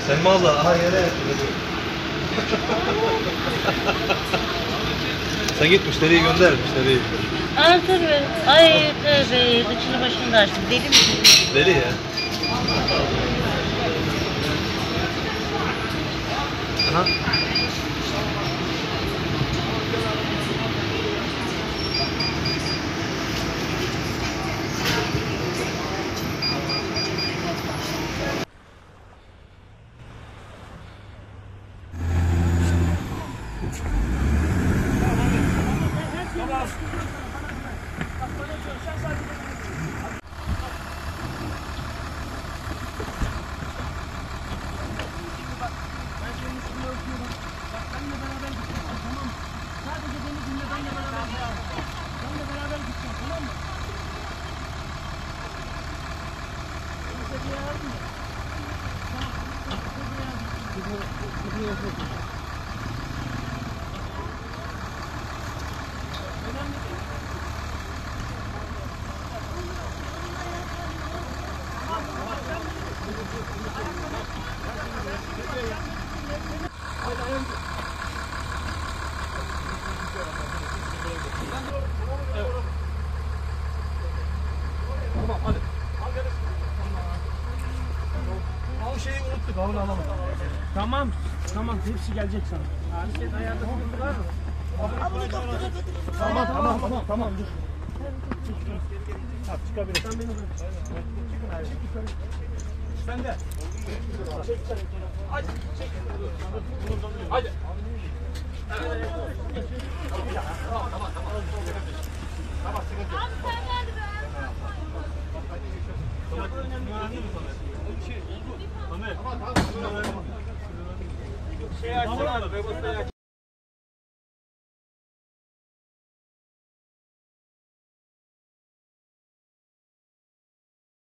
Selma abla, aha yere yatıyor. Sen git müşteriyi gönder, müşteriyi. Aa tabii. Ay tövbe. Saçını başını da açtım. Deli mi? Deli ya. Aha. Tamam hadi. O şeyi unuttuk, onu alalım. Tamam, tamam. Hepsi gelecek sana. Abi senin ayağında sıkıntı var mı? Tamam dur. Abi çıkabilir. Sen beni bırak. Çık yukarı. Sen de. Çek sen. Hadi. Çek. Hadi. Tamam sıkıntı yok. Abi sen geldi be. Şey açsana da,